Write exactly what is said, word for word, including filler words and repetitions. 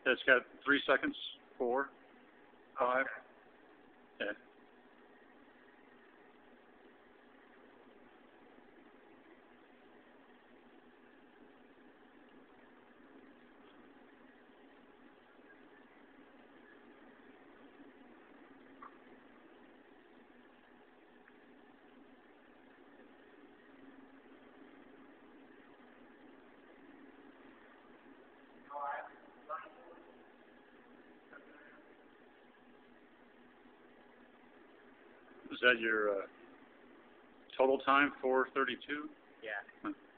It's got three seconds. Four, five. Yeah. Is that your uh, total time? four thirty-two? Yeah. Huh.